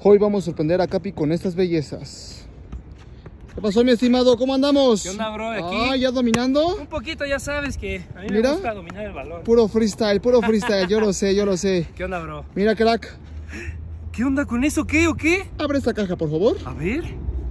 Hoy vamos a sorprender a Capi con estas bellezas. ¿Qué pasó, mi estimado? ¿Cómo andamos? ¿Qué onda, bro? Aquí. Ah, ¿ya dominando? Un poquito, ya sabes que a mí me gusta dominar el balón. Puro freestyle, yo lo sé, yo lo sé. ¿Qué onda, bro? Mira, crack. ¿Qué onda con eso? ¿Qué o qué? Abre esta caja, por favor. A ver.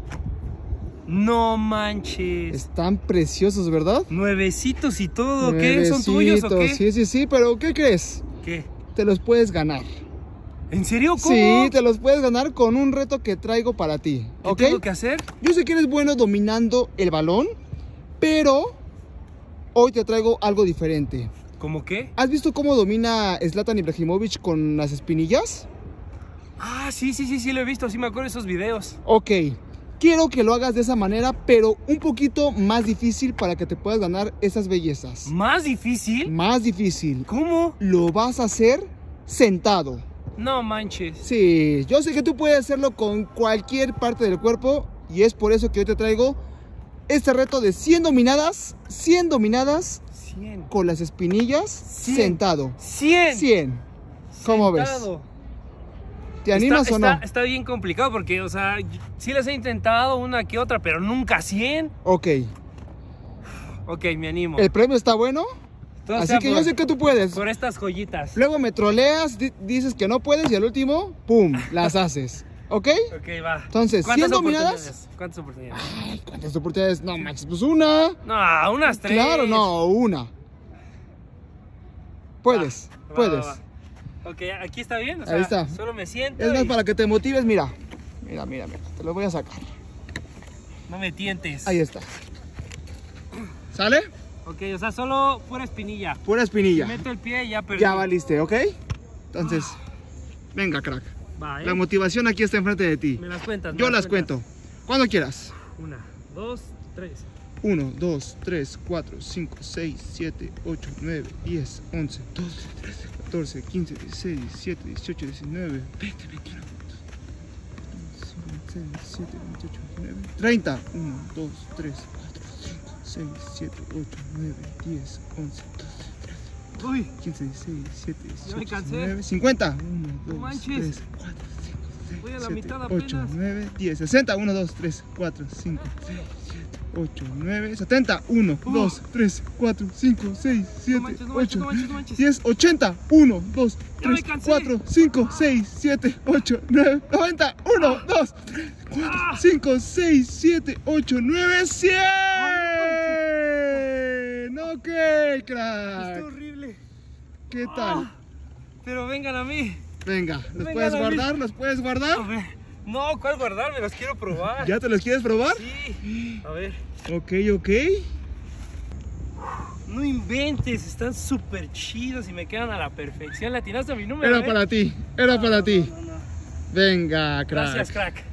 No manches. Están preciosos, ¿verdad? Nuevecitos y todo. ¿Qué? ¿Son tuyos o qué? Sí, pero ¿qué crees? ¿Qué? Te los puedes ganar. ¿En serio? ¿Cómo? Sí, te los puedes ganar con un reto que traigo para ti. ¿Qué tengo que hacer? Yo sé que eres bueno dominando el balón, pero hoy te traigo algo diferente. ¿Cómo qué? ¿Has visto cómo domina Zlatan Ibrahimovic con las espinillas? Ah, sí, lo he visto. Sí me acuerdo de esos videos. Ok. Quiero que lo hagas de esa manera, pero un poquito más difícil para que te puedas ganar esas bellezas. ¿Más difícil? Más difícil. ¿Cómo? Lo vas a hacer sentado. No manches. Sí, yo sé que tú puedes hacerlo con cualquier parte del cuerpo y es por eso que hoy te traigo este reto de 100 dominadas 100. con las espinillas 100. sentado. 100. ¿Cómo ves? ¿Te animas o no? Está bien complicado porque, o sea, sí les he intentado una que otra, pero nunca 100. Ok. Ok, me animo. El premio está bueno, Entonces, así que yo sé que tú puedes. Por estas joyitas. Luego me troleas, dices que no puedes y al último, ¡pum!, las haces. ¿Ok? Ok, va. Entonces, 100 dominadas. ¿Cuántas oportunidades? Ay, ¿cuántas oportunidades? No, Max, pues una. No, unas 3. Claro, no, una. Puedes. Va. Ok, aquí está bien, o sea, ahí está. Solo me siento. Es más, para que te motives, mira. Mira, te lo voy a sacar. No me tientes. Ahí está. ¿Sale? Ok, o sea, solo pura espinilla. Pura espinilla. Si meto el pie y ya perdí. Ya valiste, ¿ok? Entonces, venga, crack. Va, La motivación aquí está enfrente de ti. Me las cuentas. Yo las cuento. Cuando quieras. 1, 2, 3. 1, 2, 3, 4, 5, 6, 7, 8, 9, 10, 11, 12, 13, 14, 15, 16, 17, 18, 19, 20, 21, 26, 27, 28, 29, 30. 1, 2, 3, 4, 5, 6, 7, 8, 9, 10, 11, 12, 13, Uy, 15, 16, 17, ya me 18, cansé. 19, 50. 1, 2, manches. 3, 4, 5, 6, Voy a la 7, mitad 8, apenas. 9, 10, 60. 1, 2, 3, 4, 5, 6, 7, 8, 9, 70. 1, 2, 3, 4, 5, 6, 7, 8, 10, 80. 1, 2, 3, 4, 5, 6, 7, 8, 9, 90. 1, 2, 4, 5, 6, 7, 8, 9, 100. Ok, crack. está horrible. ¿Qué tal? Pero vengan a mí. Venga, ¿los Venga, puedes David. guardar? ¿Los puedes guardar? A ver. No, ¿cuál guardar? Me los quiero probar. ¿Ya te los quieres probar? Sí. A ver. Ok. No inventes, están súper chidos y me quedan a la perfección. Le atinaste a mi número. Era para ti, era para ti. No. Venga, crack. Gracias, crack.